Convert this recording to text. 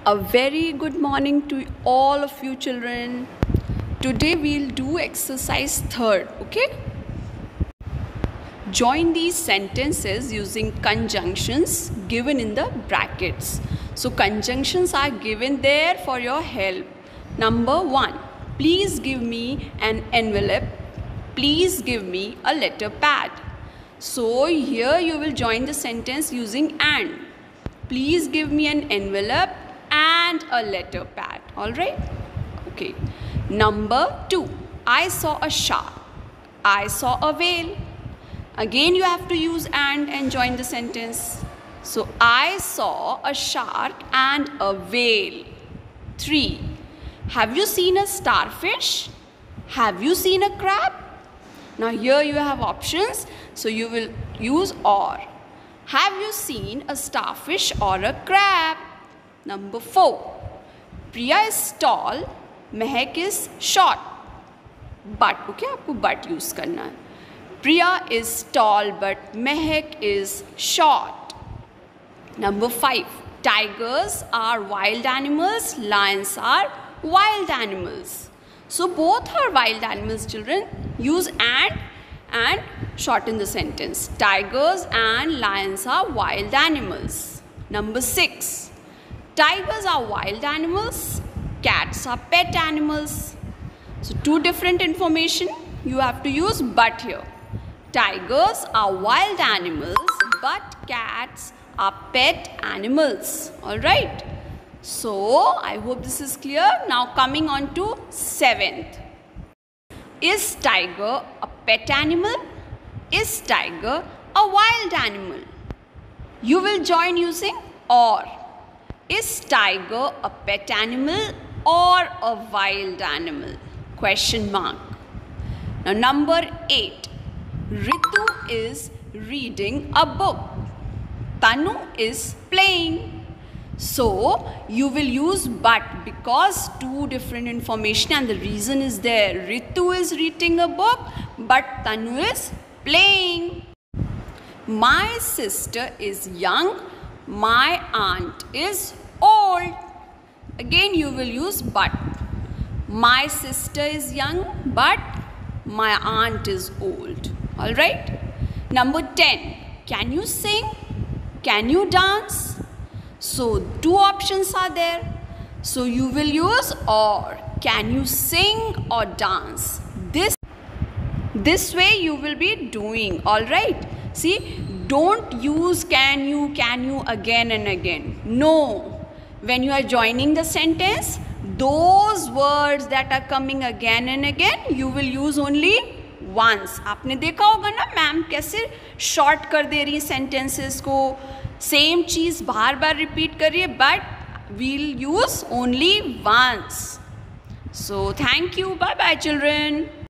A very good morning to all of you children. Today we'll do exercise third, okay? Join these sentences using conjunctions given in the brackets. So conjunctions are given there for your help. Number 1, please give me an envelope. Please give me a letter pad. So here you will join the sentence using and. Please give me an envelope and a letter pad. Alright? Okay. Number 2. I saw a shark. I saw a whale. Again you have to use and join the sentence. So I saw a shark and a whale. 3. Have you seen a starfish? Have you seen a crab? Now here you have options. So you will use or. Have you seen a starfish or a crab? Number 4. Priya is tall, Mehak is short. But, okay, आपको but use करना है. Priya is tall but Mehak is short. Number 5. Tigers are wild animals, lions are wild animals. So both are wild animals, children. Use and shorten the sentence. Tigers and lions are wild animals. Number 6. Tigers are wild animals, cats are pet animals. So two different information. You have to use but here. Tigers are wild animals, but cats are pet animals. Alright. So I hope this is clear. Now coming on to 7th. Is tiger a pet animal? Is tiger a wild animal? You will join using or. Is tiger a pet animal or a wild animal? Question mark. Now number 8. Ritu is reading a book. Tanu is playing. So you will use but because two different information and the reason is there. Ritu is reading a book but Tanu is playing. My sister is young. My aunt is old. Again you will use but. My sister is young but my aunt is old. Alright. Number 10. Can you sing? Can you dance? So two options are there. So you will use or. Can you sing or dance? This way you will be doing. Alright. See, don't use can you again and again. No. When you are joining the sentence, those words that are coming again and again, you will use only once. आपने देखा होगा ना ma'am कैसे short कर दे रही है sentences को. Same चीज़ बार बार repeat कर रही है but we'll use only once. So thank you. Bye bye children.